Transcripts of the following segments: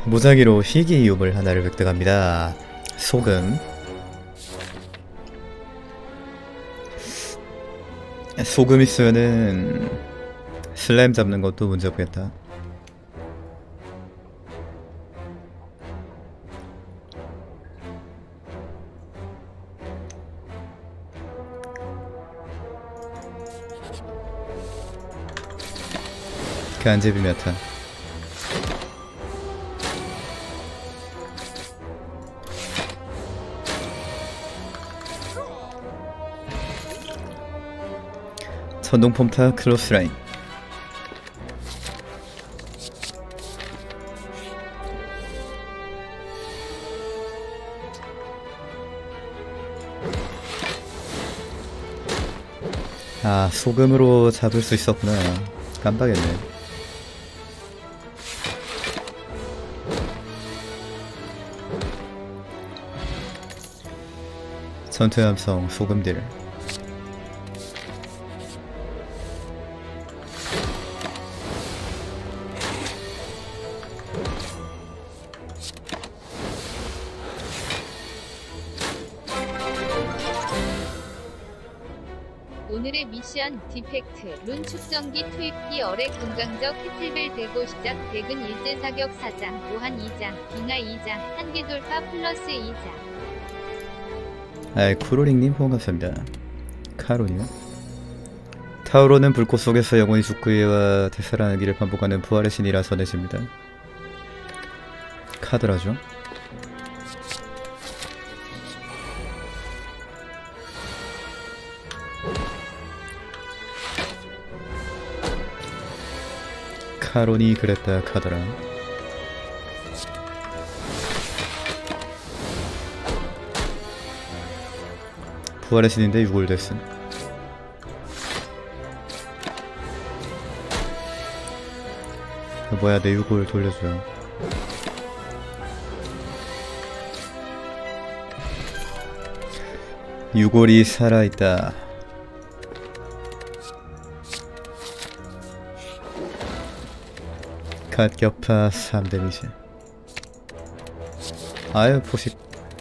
무작위로 희귀 유물 하나를 획득합니다. 소금. 소금 있으면은 슬라임 잡는 것도 문제 없겠다. 간제비 메타. 전동 폼타 크로스라인. 아, 소금으로 잡을 수 있었구나. 깜빡했네. 전투 함성 소금딜. 오늘의 미션 디펙트 룬 축성기 투입기 어뢰 금강적 캐틀벨 들고 시작 대근 일제 사격 4장 무한 2장 빙하 2장 한계 돌파 플러스 2장. 아이, 쿠로링님 반갑습니다. 카론이요? 타우로는 불꽃 속에서 영원히 죽기와 되살아나기를 반복하는 부활의 신이라 전해집니다. 카드라죠? 카론이 그랬다 카더라. 부활의 신인데 6월 됐음. 뭐야, 내 6월 돌려줘요. 유골이 살아있다. 갓격파 3데미지. 아유, 포식.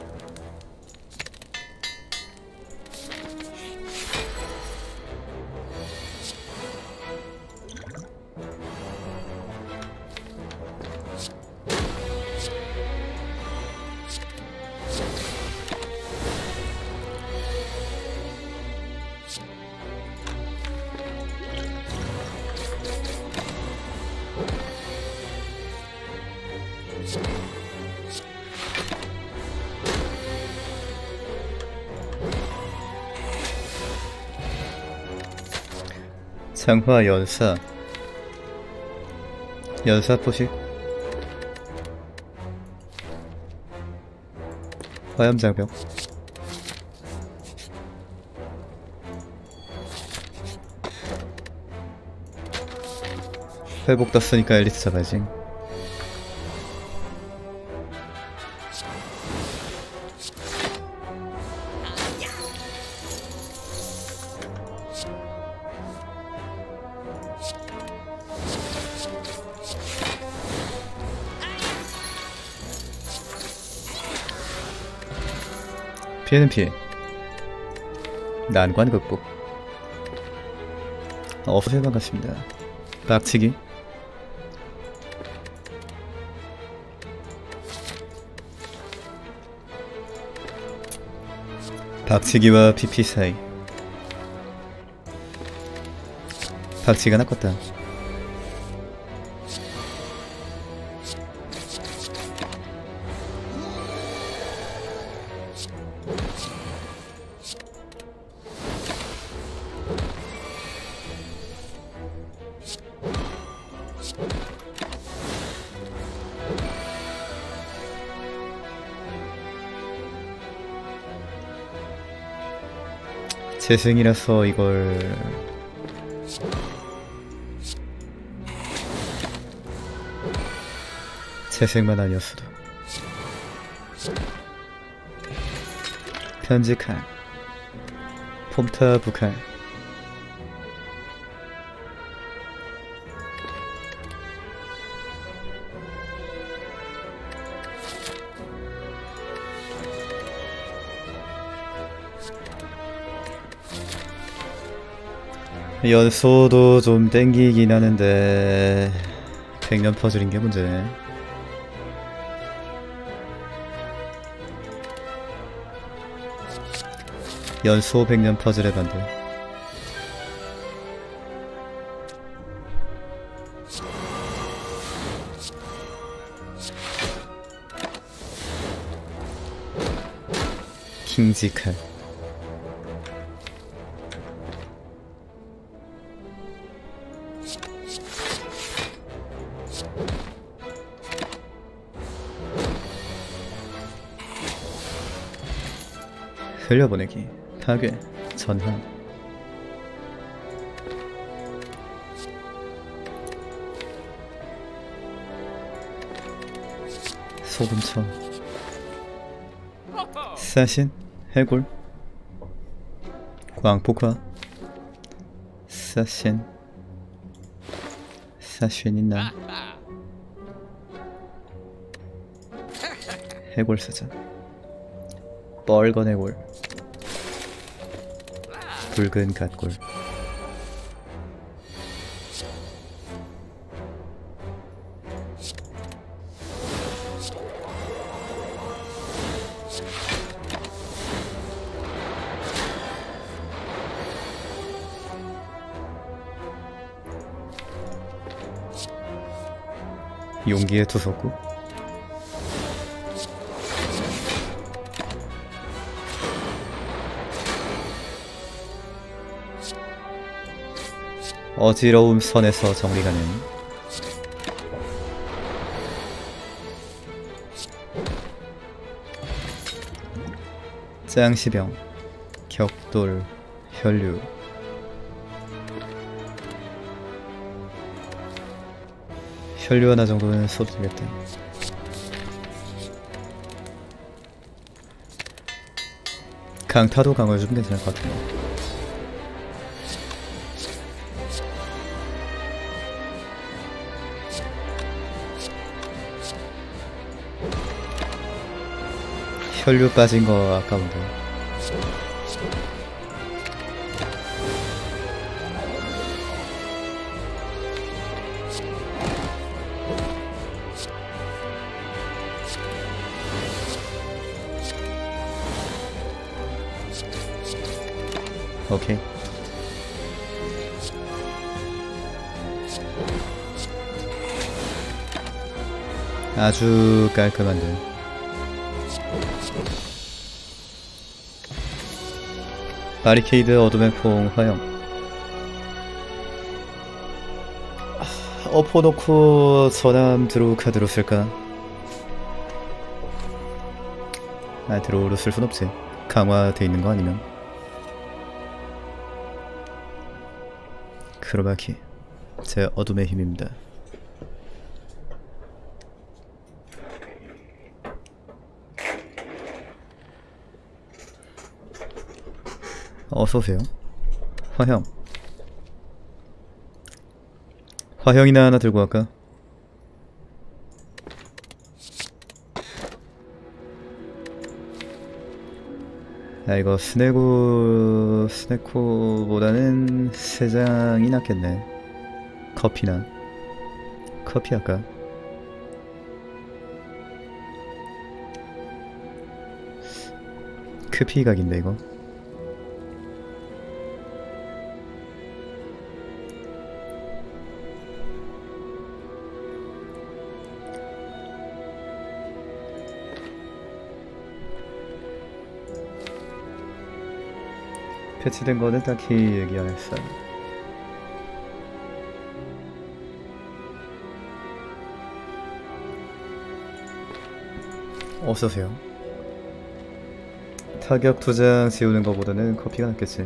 장화 연사. 연사 포식. 화염장벽. 회복 떴으니까 엘리트 잡아야지. 피해는 피해. 난관 극복. 어서오세요, 반갑습니다. 빡치기. 박치기와 PP 사이. 박치기가 낚았다. 재생이라서 이걸 재생만 아니었어도. 편집칼. 폼타 부칼. 연소도 좀 땡기긴 하는데 100년 퍼즐인 게 문제네. 연소 100년 퍼즐의 반대. 킹지칼. 흘려보내기. 파괴. 전환. 소금청. 사신. 해골. 광폭화. 사신. 사신이나 해골 사자. 뻘건 해골. 붉은 갓골. 용기의 투석구. 어지러움 선에서 정리가는 짱시병. 격돌. 혈류. 혈류 하나 정도는 써도 되겠다. 강타도 강화해주면 괜찮을 것 같아요. 혈류 빠진 거 아까운데. 오케이. 아주 깔끔한데. 바리케이드. 어둠의 포옹. 화형. 엎어놓고 전함 드로우 카드로 쓸까? 아, 드로우로 쓸 순 없지. 강화돼 있는 거 아니면. 크로마키. 제 어둠의 힘입니다. 어서오세요. 화형. 화형이나 하나 들고 갈까? 아, 이거 스네코보다는 3장이 낫겠네. 커피나. 커피 할까? 크피 각인데 이거. 패치된 거는 딱히 얘기 안 했어요. 어서오세요. 타격 2장 지우는 거보다는 커피가 낫겠지.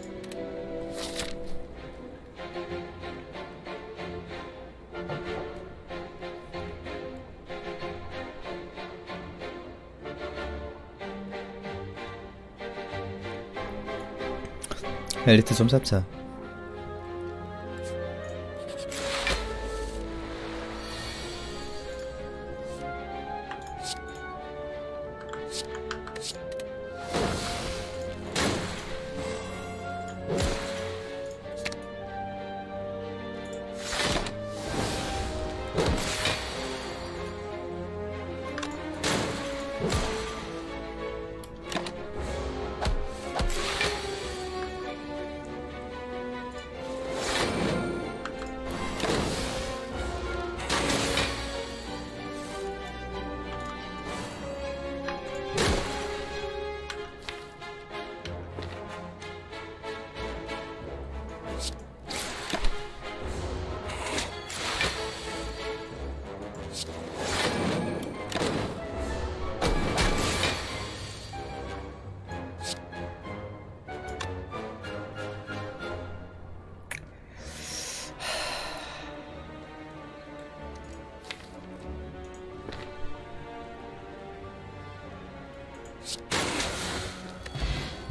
엘리트 좀 잡자.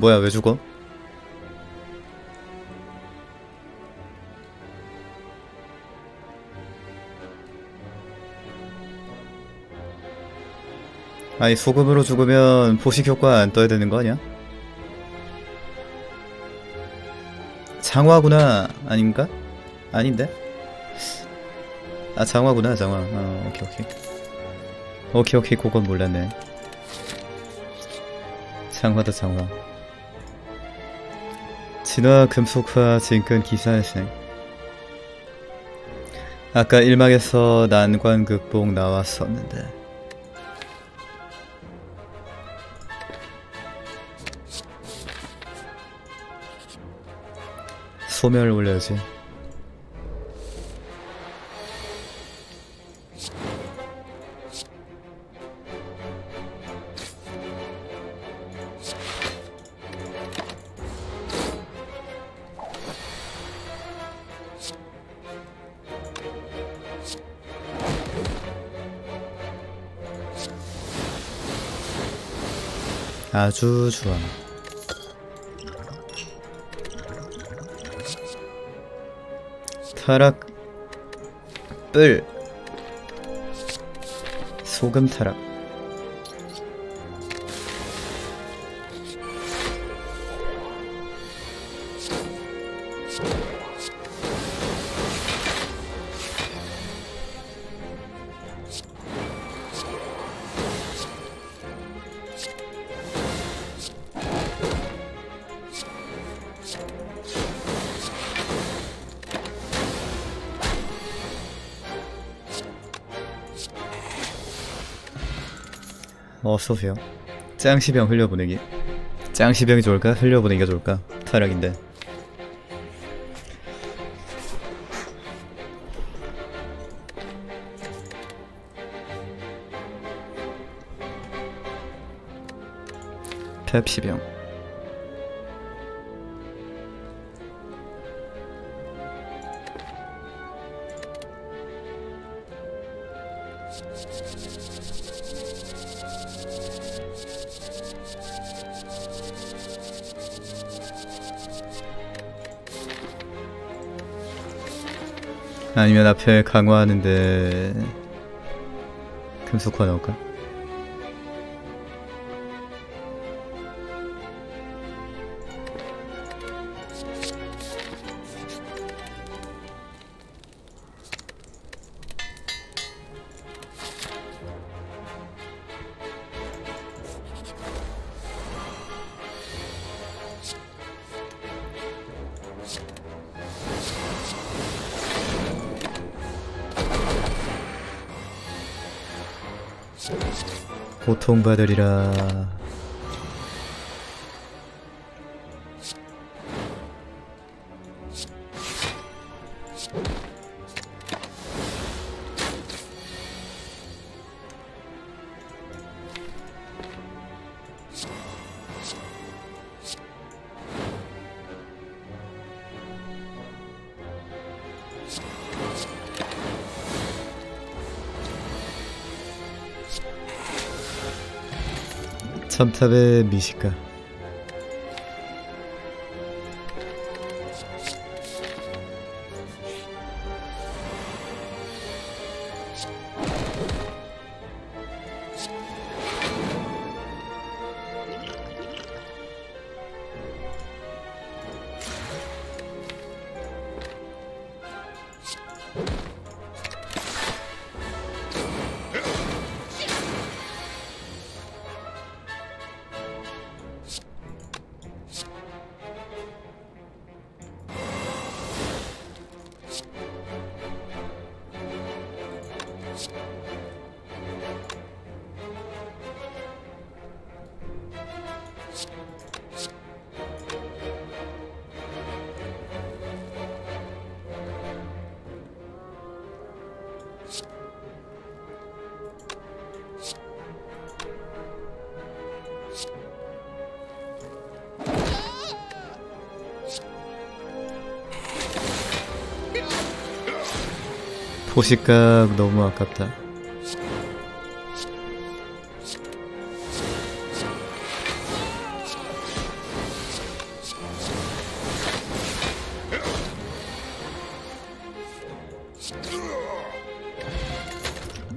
뭐야 왜 죽어? 아니 소금으로 죽으면 포식 효과 안 떠야 되는 거 아니야? 장화구나. 아닌가? 아닌데? 아 장화구나 장화. 오케이 오케이. 오케이 오케이 그건 몰랐네. 장화다 장화. 진화 금속화 진끈 기사생. 아까 일막에서 난관 극복 나왔었는데. 소멸 올려야지. 아주 좋아. 타락 뿔 소금 타락. 어서오세요. 짱시병 흘려보내기. 짱시병이 좋을까? 흘려보내기가 좋을까? 타락인데. 펩시병. 아니면 앞에 강화하는데 금속화 넣을까? 고통받으리라. 첨탑의 미식가. 포식각 너무 아깝다.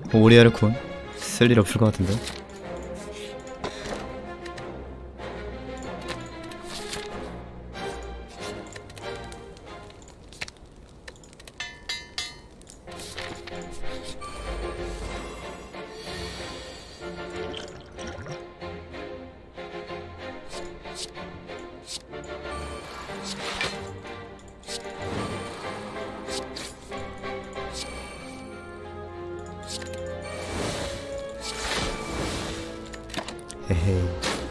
오리아르콘 쓸 일 없을 것 같은데. 에헤이,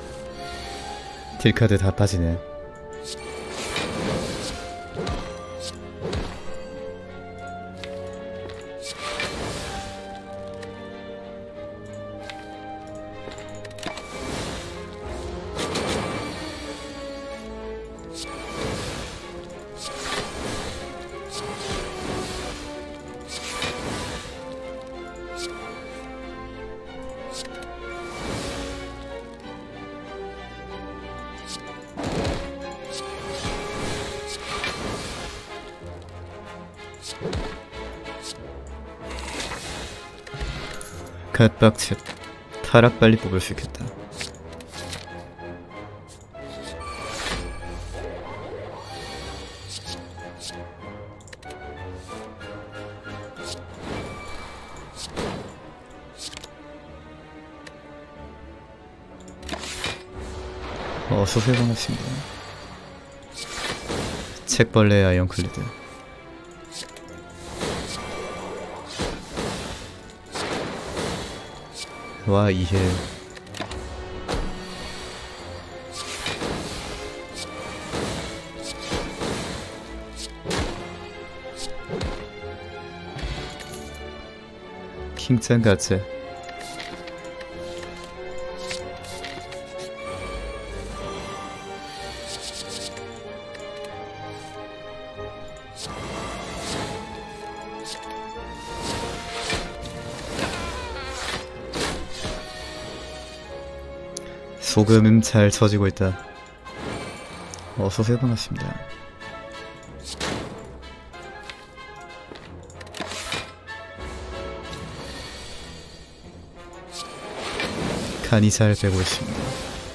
딜카드 다 빠지네. 갓박측 타락 빨리 뽑을 수 있겠다. 어서오세요. 반갑습니다. 책벌레 아이언클리드. 와, 이해. 킹짱 가짜. 소금은 잘 쳐지고 있다. 어서오세요. 반갑습니다. 간이 잘 배고 있습니다.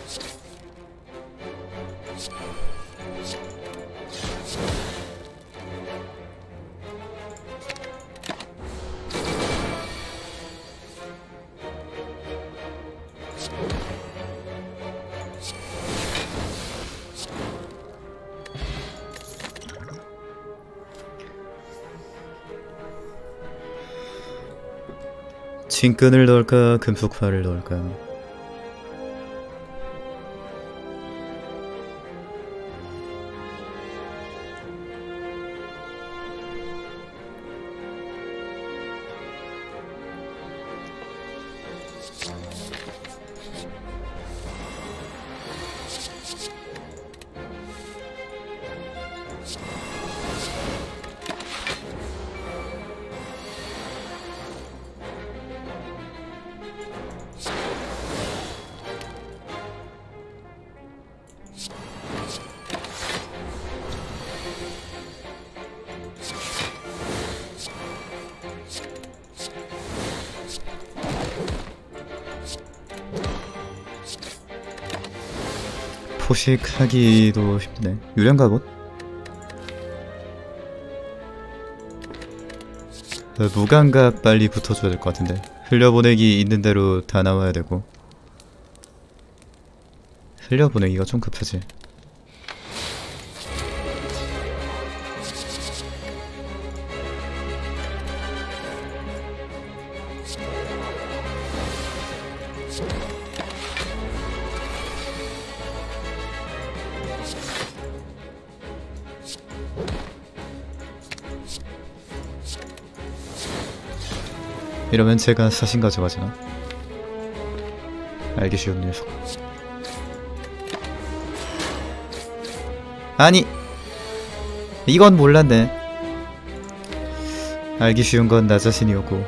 진끈을 넣을까 금속화를 넣을까. 포식하기도 쉽네. 유령 갑옷? 무감갑 빨리 붙어줘야 될 것 같은데. 흘려보내기 있는 대로 다 나와야 되고. 흘려보내기가 좀 급하지. 이러면 제가 사신 가져가잖아. 알기 쉬운 녀석. 아니, 이건 몰랐네. 알기 쉬운 건 나 자신이었고.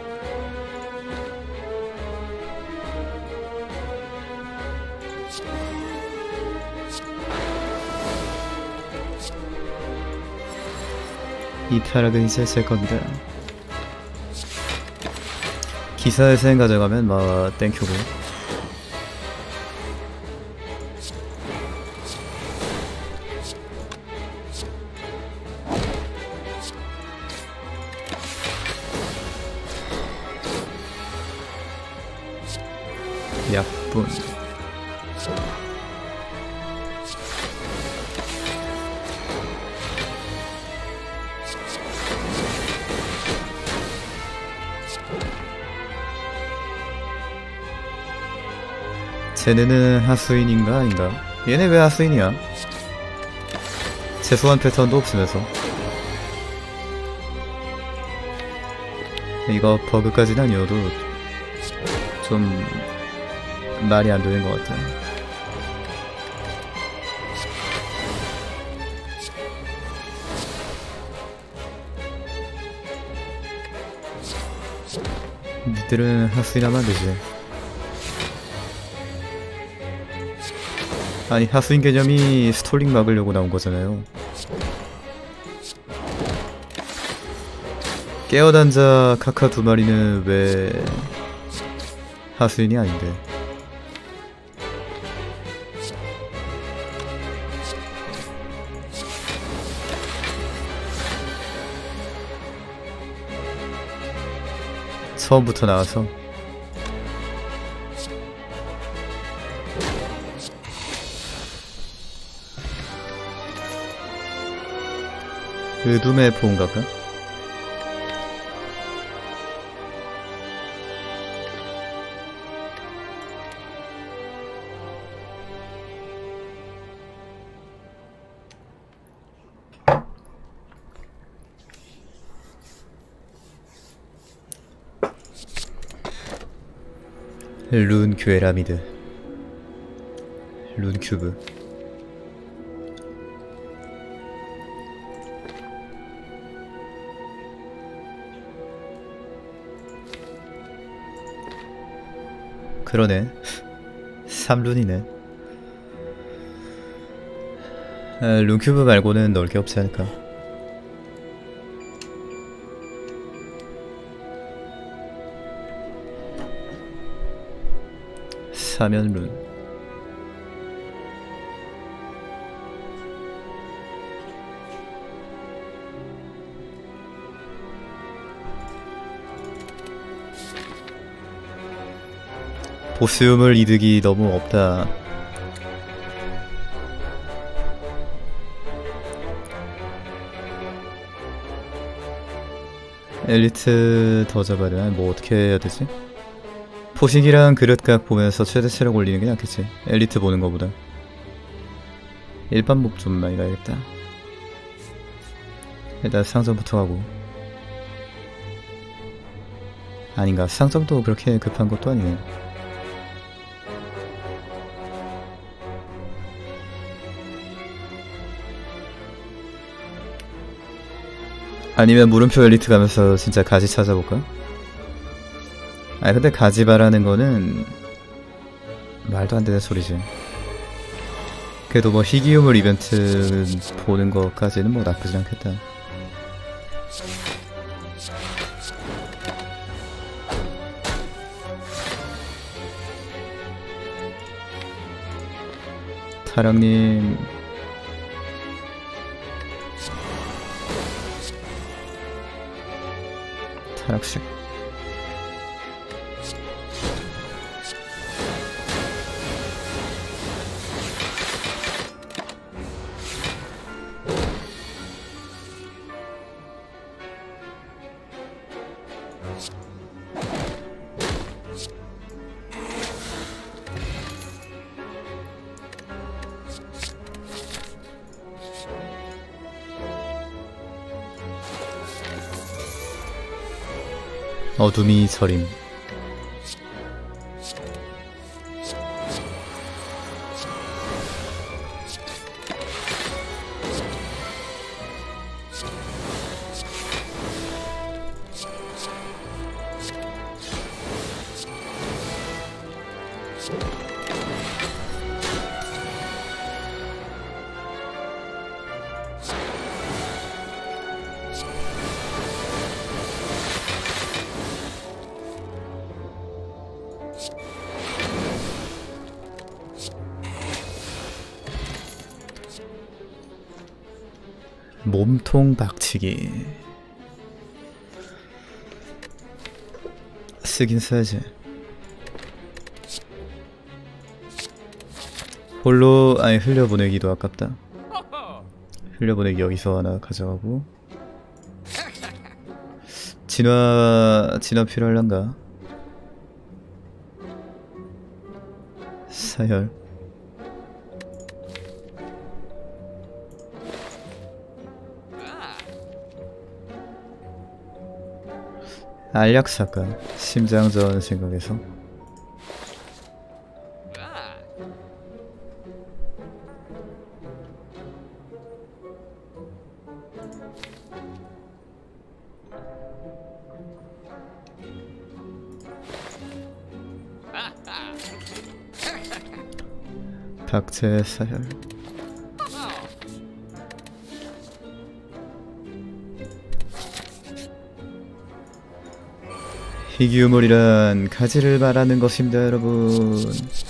이 타락은 이제 제 겁니다. 기사의 생 가져가면 막 땡큐고. 약분. 쟤네는 하수인인가 아닌가? 얘네 왜 하수인이야? 재소한 패턴도 없으면서. 이거 버그까지는 아니어도 좀 말이 안 되는 것 같아. 니들은 하수인하면 안 되지. 아니 하수인 개념이 스톨링 막으려고 나온 거잖아요. 깨어단자 카카 두 마리는 왜 하수인이 아닌데? 처음부터 나와서 어둠의 보온각가? 룬 괴라미드, 룬 큐브. 그러네. 3룬이네. 룬 큐브 말고는 넣을 게 없지 않을까. 사면룬. 보스유물 이득이 너무 없다. 엘리트 더 잡아야 뭐 어떻게 해야 되지? 포식이랑 그릇각 보면서 최대 체력 올리는 게 낫겠지. 엘리트 보는 거보다. 일반 몹 좀 많이 가야겠다. 일단 상점부터 가고. 아닌가, 상점도 그렇게 급한 것도 아니네. 아니면 물음표 엘리트 가면서 진짜 가지 찾아볼까? 아 근데 가지 바라는 거는 말도 안 되는 소리지. 그래도 뭐 희귀유물 이벤트 보는 것까지는 뭐 나쁘진 않겠다. 타령님 타락식. 어둠이 저림. 몸통 박치기. 쓰긴 써야지. 홀로 아니 흘려보내기도 아깝다. 흘려보내기 여기서 하나 가져가고. 진화 필요할란가? 사열. 알약사가 심장전 생각해서. 박제 사열. 희귀유물이란 가지를 말하는 것입니다, 여러분.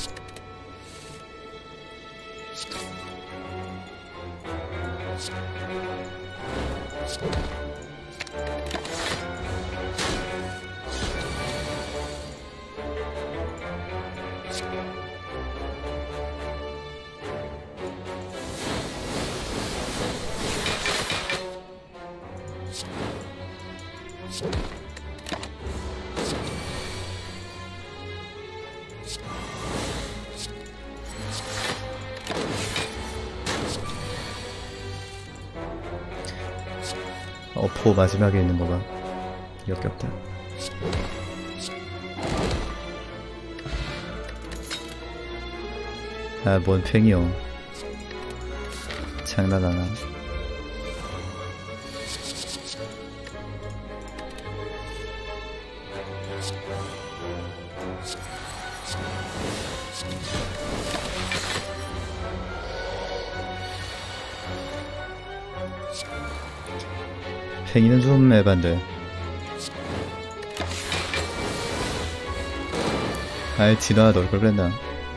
어포 마지막에 있는 거가 역겹다. 아, 뭔 팽이요. 장난하나. 팽이는 좀 에반데. 아이, 진화 넣을 걸 그랬나?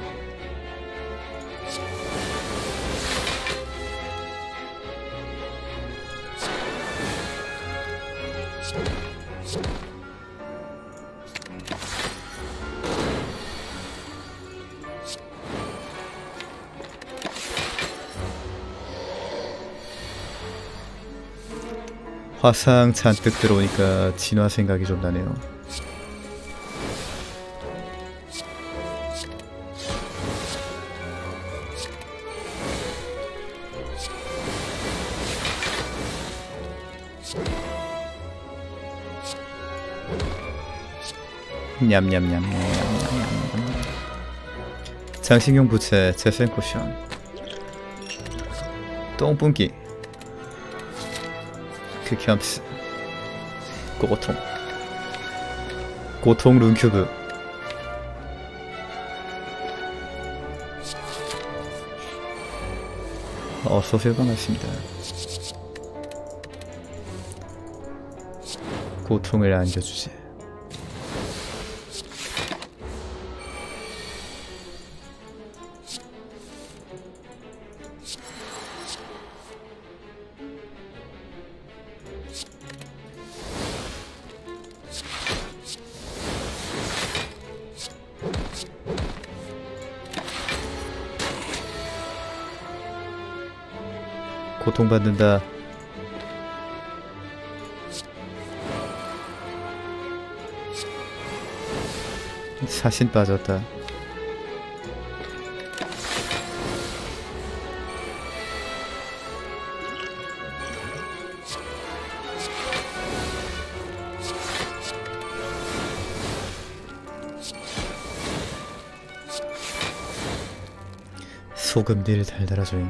화상 잔뜩 들어오니까 진화 생각이 좀 나네요. 냠냠냠. 장식용 부채 재생 쿠션. 똥뿜기. 크캠스. 고통 룬큐브. 어서오세요. 반갑습니다. 고통을 안겨주지. 고통받는다. 사신 빠졌다. 소금딜 달달하죠잉.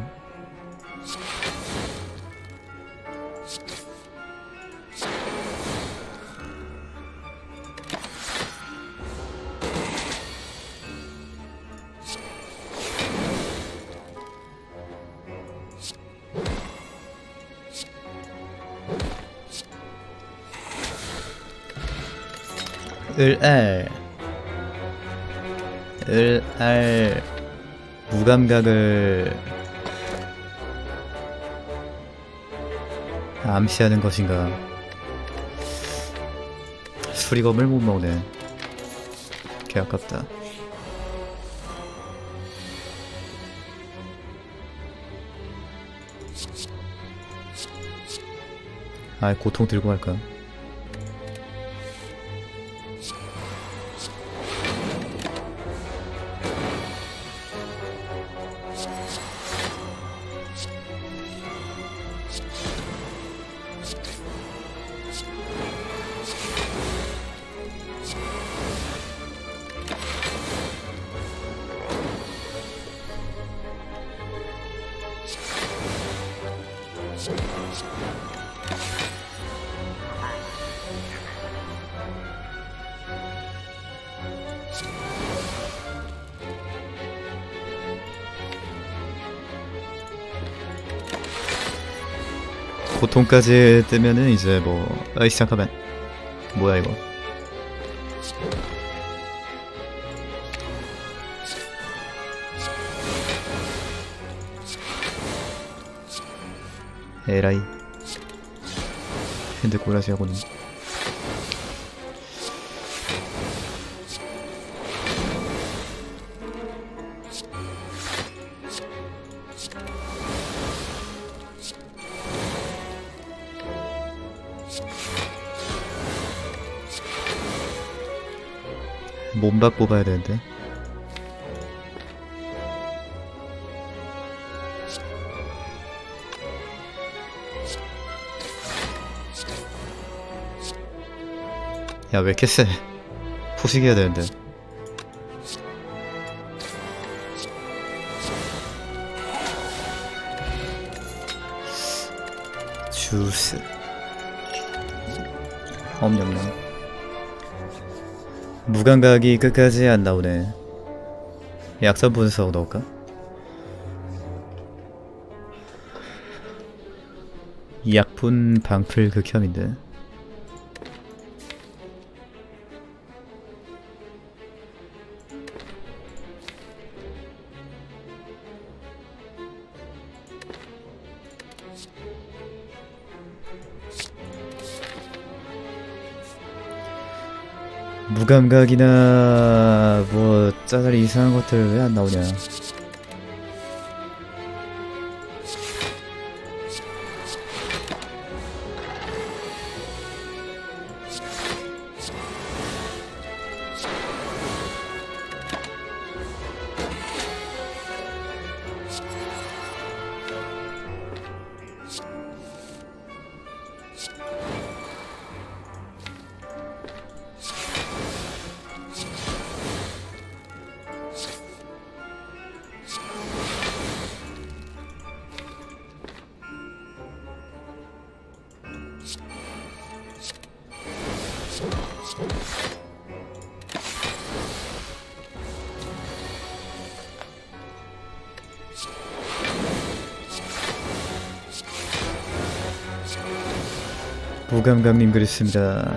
을알 무감각을 암시하는 것인가. 수리검을 못 먹네. 개 아깝다. 아, 고통 들고 갈까? 고통까지 뜨면은 이제 뭐, 아이씨 잠깐만, 뭐야 이거. 에라이, 핸드 꼬라지 하고는. 몸박 뽑아야 되는데. 야, 왜 이렇게 세? 포식해야 되는데. 주스. 엄냠냠. 무감각이 끝까지 안 나오네. 약점 분석 넣을까? 약분 방풀 극혐인데. 무감각이나 뭐 짜잘이 이상한 것들 왜 안 나오냐. 무감각님 그랬습니다.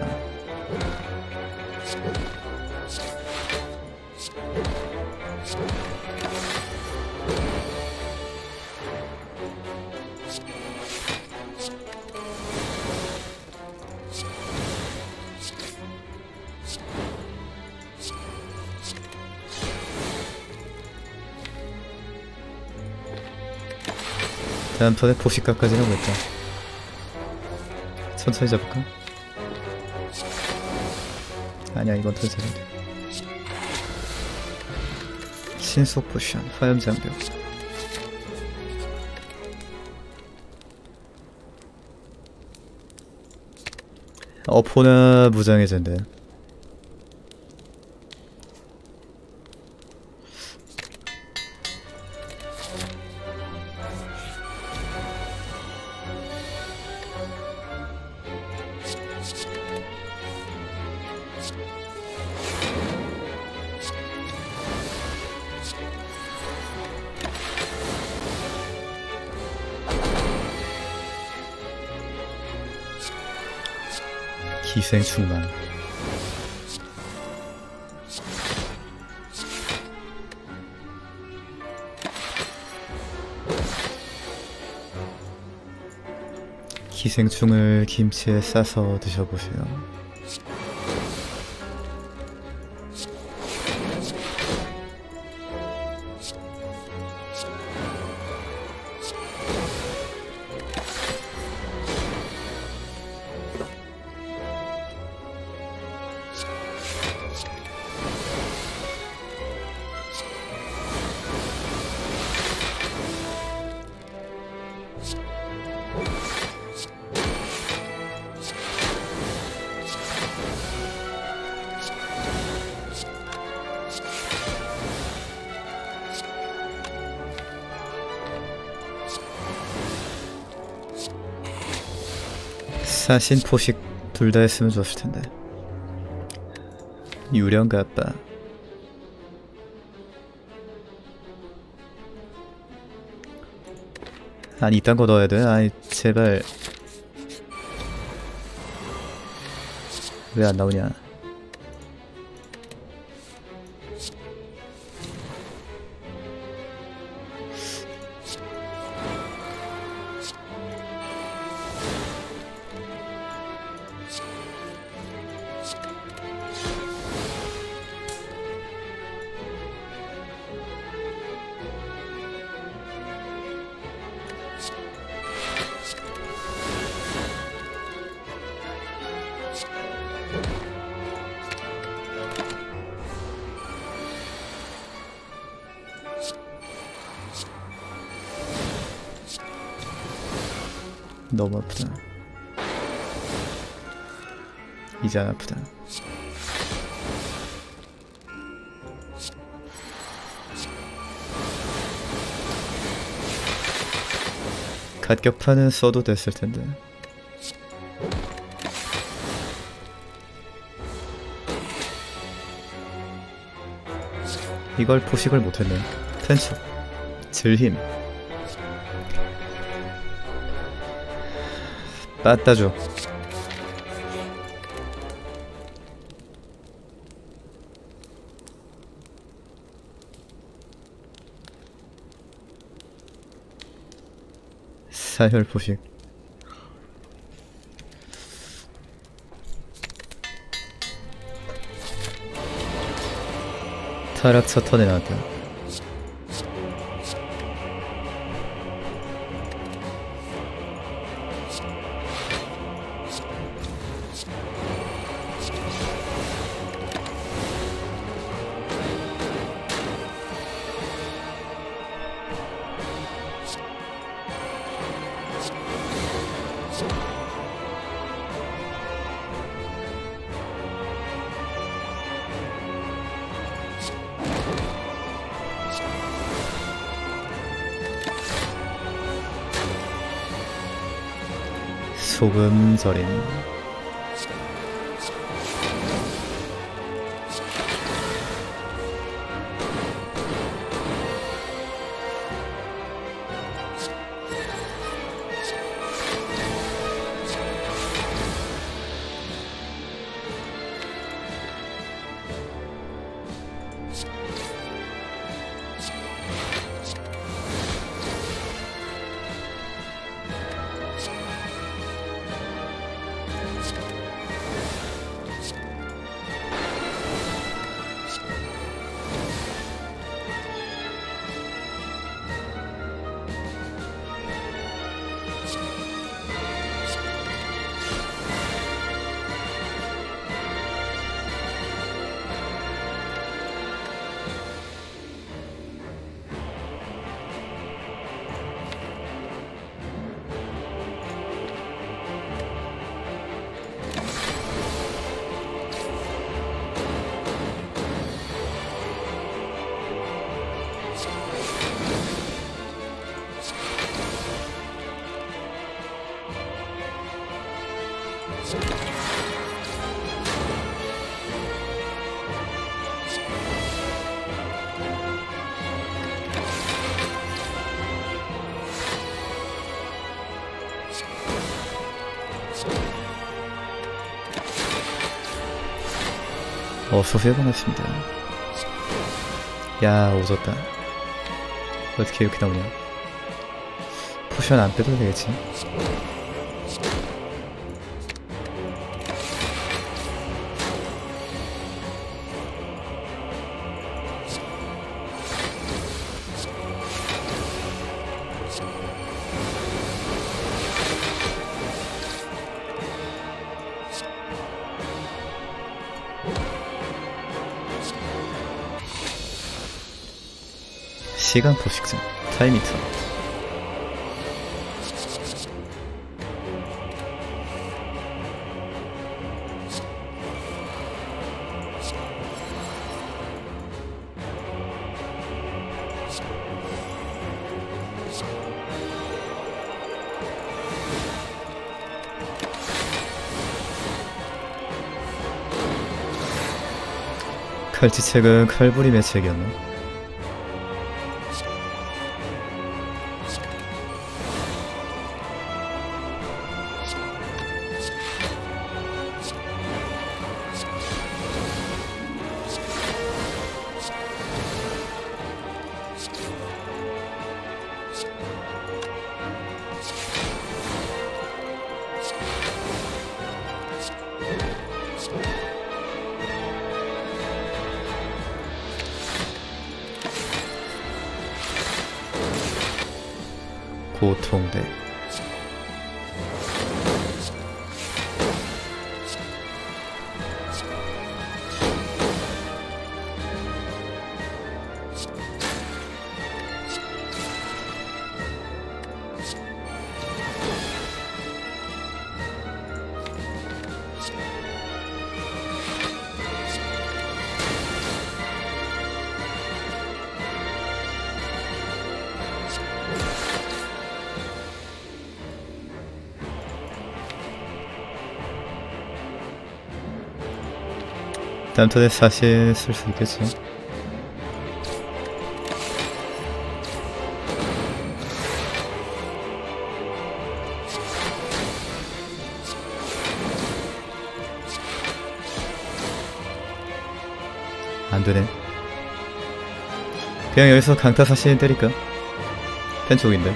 다음 턴에 포식각까지는 오겠다. 천천히 잡을까? 아니야, 이건 천천히 돼. 신속 포션, 화염장벽. 어포나 무장해제인데. 기생충만. 기생충을 김치에 싸서 드셔보세요. 사신 포식 둘 다 했으면 좋았을 텐데. 유령가 아빠. 아니 이딴 거 넣어야 돼? 아이 제발. 왜 안 나오냐? 너무 아프다. 이제 안 아프다. 갓격파는 써도 됐을 텐데. 이걸 포식을 못했네. 텐츠 질힘 빠따줘. 사혈 포식. 타락 첫 턴에 나왔다. 소금 절임. 소수에 반갑습니다. 야 오졌다. 어떻게 이렇게 나오냐. 포션 안 빼도 되겠지. 시간 포식자 타임히터. 칼치책은 칼부림의 책이었나? 고통대. 다음 턴에 사실 쓸 수 있겠지. 안되네. 그냥 여기서 강타 사신 때릴까? 펜 쪽인데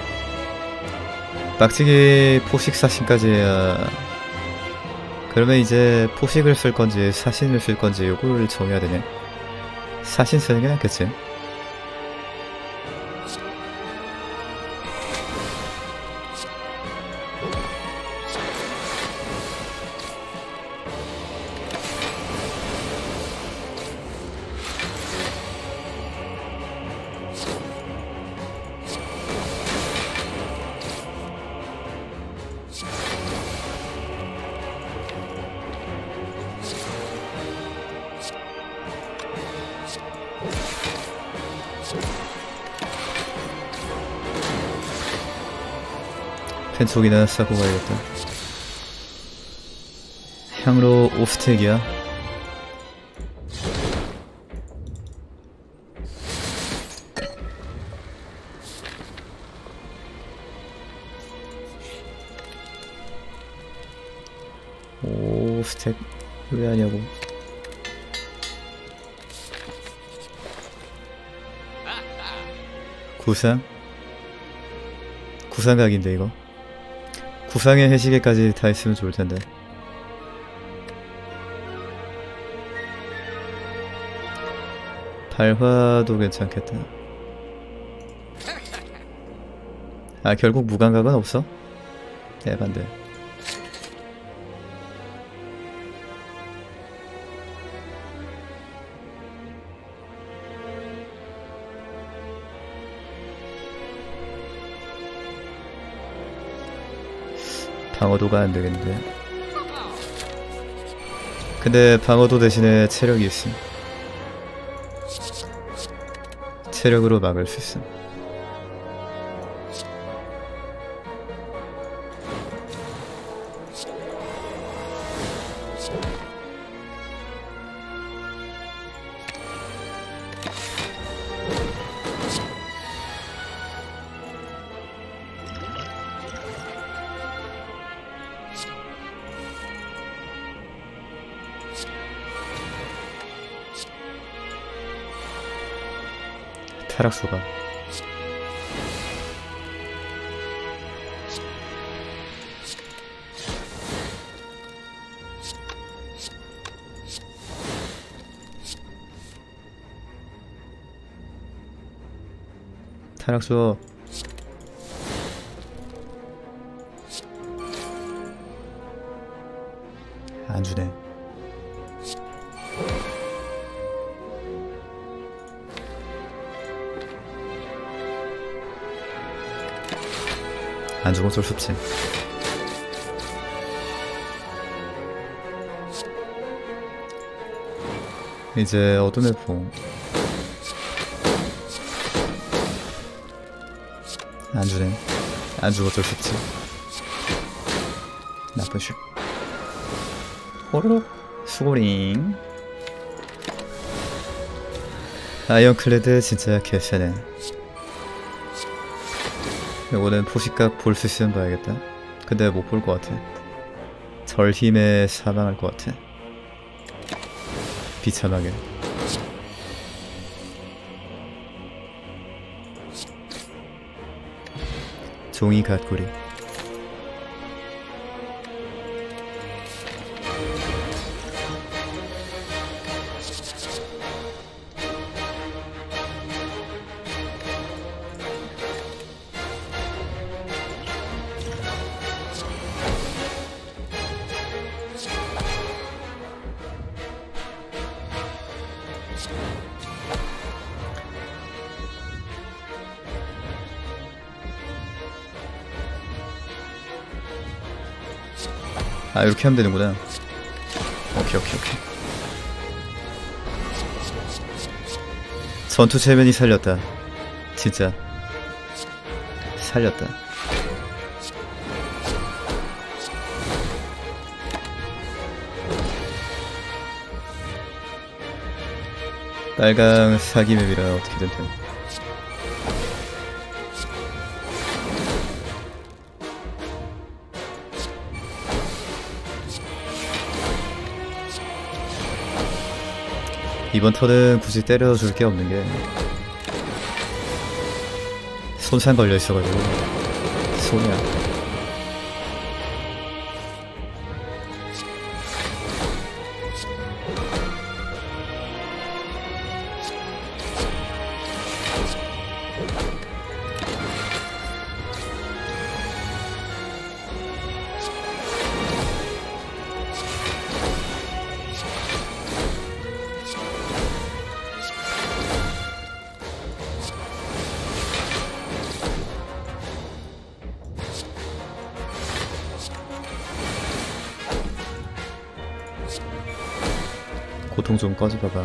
빡치기 포식 사신까지 해야. 그러면 이제 포식을 쓸 건지 사신을 쓸 건지 요걸 정해야 되네. 사신 쓰는 게 낫겠지. 펜속이나 싸고 가야겠다. 향로 5스택이야. 오 스택 왜 하냐고. 구상? 구상각인데 이거. 구상의 해시계까지 다 있으면 좋을텐데. 발화도 괜찮겠다. 아 결국 무감각은 없어? 에반데. 방어도가 안되겠는데. 근데 방어도 대신에 체력이 있음. 체력으로 막을 수 있음. 타락수가 타락수 안주네. 안 죽으면 어쩔 수 없지. 이제 어둠의 포. 안 주네. 안 죽어 어쩔 수 없지. 나쁜 슛. 호로록 수고링. 아이언클레드 진짜 개쎄네. 이거는 포식각 볼 수 있으면 봐야겠다. 근데 못 볼 것 같아. 절힘에 사망할 것 같아. 비참하게. 종이 갓구리. 아, 이렇게 하면 되는구나. 오케이. 전투 체면이 살렸다. 진짜 살렸다. 빨강 사기맵이라 어떻게든 돼. 이번 턴은 굳이 때려줄 게 없는 게 손상 걸려 있어가지고 손이야. 고통 좀 꺼져봐봐.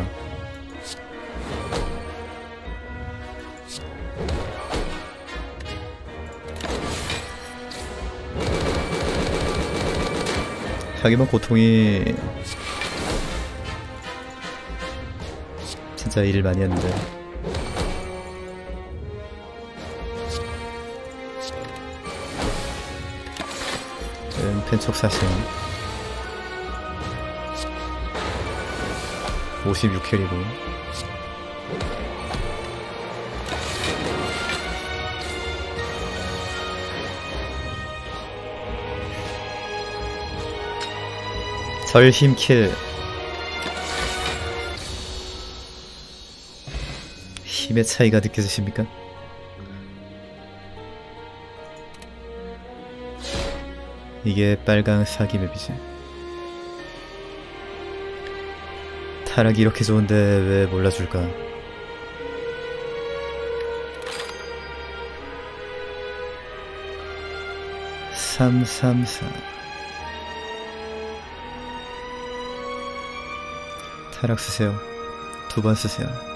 하기만 고통이 진짜 일을 많이 했는데. 펜촉 사실 56킬이고 절힘킬. 힘의 차이가 느껴지십니까? 이게 빨강 사기맵이지. 타락이 이렇게 좋은데 왜 몰라줄까? (334) 타락 쓰세요. 2번 쓰세요.